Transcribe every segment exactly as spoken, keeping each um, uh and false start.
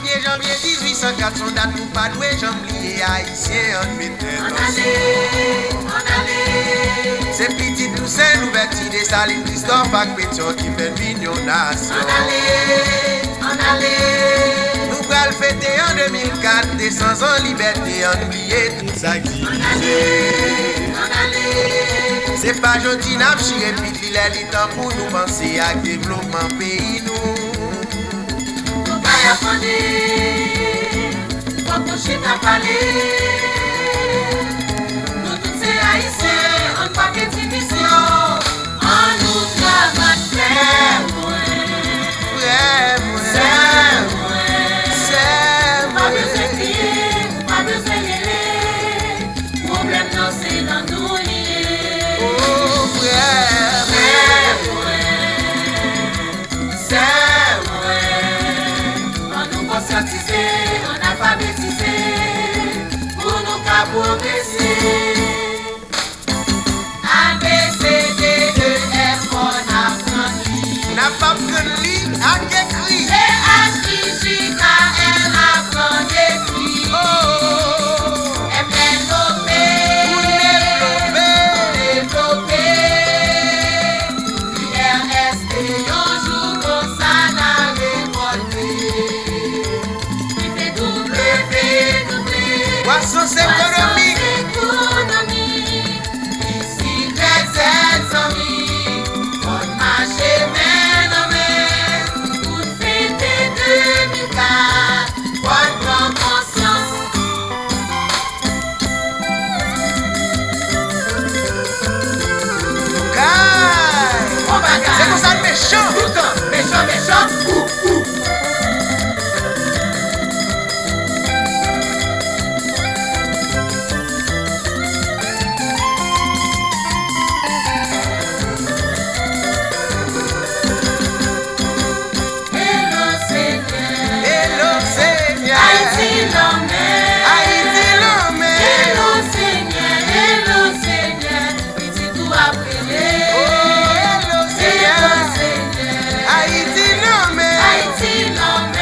premier janvier dix-huit cent quatre, son date pour pas doué, j'oublie haïtien en mettait. En allée, en allée. C'est petit Toussaint, l'ouverture des salines, Christophe ak Pétion qui fait l'union nation. En allée, en allée. Nous pral fêter en deux mille quatre, des cent ans liberté, on oublié tout ça qui En allée, en allée. c'est pas gentil n'a chiré puis il est le temps pour nous penser à développement pays nous. Nous pas apprendre, faut coucher ta palais. Nous tous ces haïtiens, on pas que division. On nous travaille très loin. Vraiment, C'est loin. c'est Pas vrai. besoin de crier, pas besoin de gueuler. Problème non c'est dans nous lier. Oh, vraiment. C'est vrai, on nous conscientiser, on alphabétiser, pour nous qu'à progresser. A, B, C, D, E, F, on apprend lire. N'a pas pris ligne à écrit. G, H, I, J, K, L, apprend d'écrire. Oh, M, N, O, P, pour développer. développer. U, R, S, T, un jour comme ça n'a révolté. Il fait doubler, doubler. Croissance économique. Économique. Ici, les amis, on marche main en main. Pour fêter deux mille quatre, on prend conscience. Caille. On bagaille. C'est comme ça le méchant. Tout le temps, méchant, méchant, ouh, ouh. Hello, Seigneur. Hello Seigneur. Haïti, l'homme. Haïti l'homme. Hello, Seigneur. Hello, Seigneur. Petit tout après. Oh, hello Hello, Seigneur. Seigneur. Haïti l'homme. Haïti, l'homme.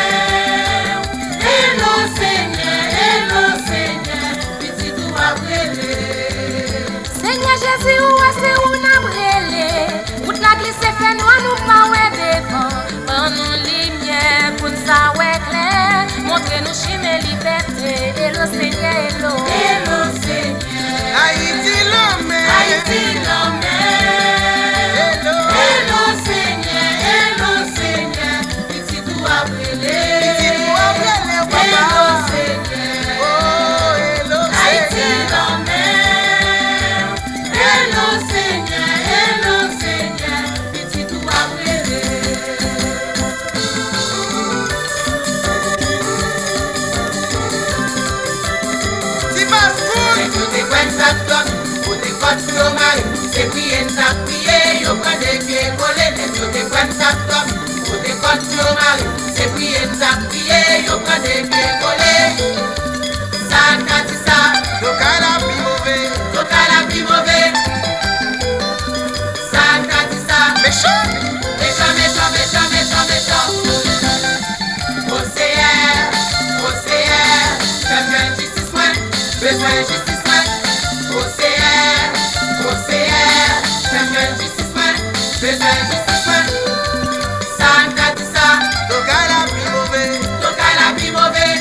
Hello, Seigneur. Hello, Seigneur. Petit tout après. Seigneur Jésus, où est-ce où n'a brûlé? Où la glisse fait noir, nous pas ouais devant. Prends nous lumière pour nous savoir clair. Montrez-nous chemin liberté. Hello Seigneur, hello. Hello, Seigneur. Haïti l'homme. Haïti, l'homme. Hello. Hello, Seigneur. Hello, Seigneur. Petit tout après. Petit tout après, les Hello, papas. Seigneur. Oh, hello Haïti, Seigneur. l'homme. Hello, Seigneur. Hello, Seigneur. Petit tout après. Si passe cool. C'est tout est quoi ça donne, pour des côtes florales, c'est prier, ça prier, yo pas des pieds collés, c'est tout est quoi ça donne, pour des côtes florales, c'est prier, ça prier, yo pas des pieds collés. Ça, ça, ça, Donc à la plus mauvais. donc à la plus mauvais. Ça, ça, ça, Méchant. méchant, méchant, méchant, méchant, méchant. Océaire, océaire, besoin de justice, moi, besoin de justice, moi. Océaire, océaire, besoin de justice, moi, besoin de justice, moi. Ça, ça, ça, Donc à la plus mauvais. donc à la plus mauvais.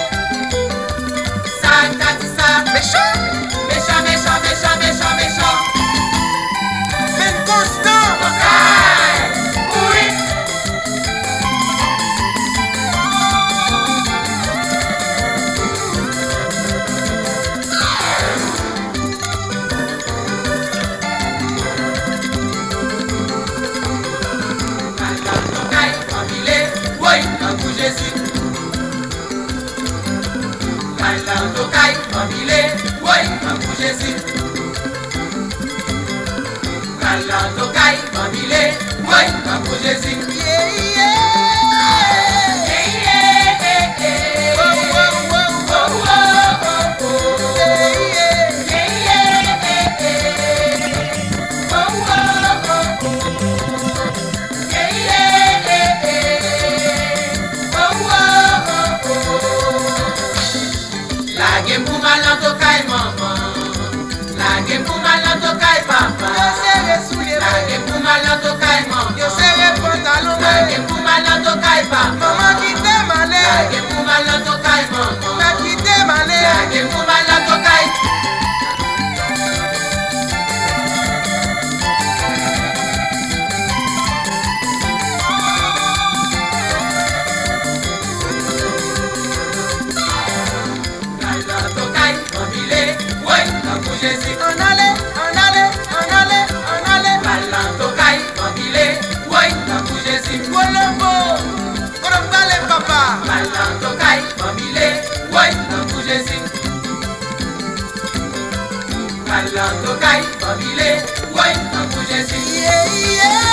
Ça, ça, ça, Méchant. méchant, méchant, méchant, méchant, méchant. Mais constant. Tocaille, oui. Tocaille, famille, oui, dans tout Jésus. Kailan tocaille, famille, oui, dans tout Jésus. Kailan tocaille, famille, oui, dans tout Jésus. Yeah, yeah. Eh, eh, eh, eh. Oh, oh, oh, Oh, oh. oh, oh, oh. Yeah, yeah. Eh, eh, eh, eh. Oh, oh, oh, oh. Eh, eh, eh, eh. Oh, oh, oh, dans ton caille, famille, ouais, en bouger si. Yeah, yeah.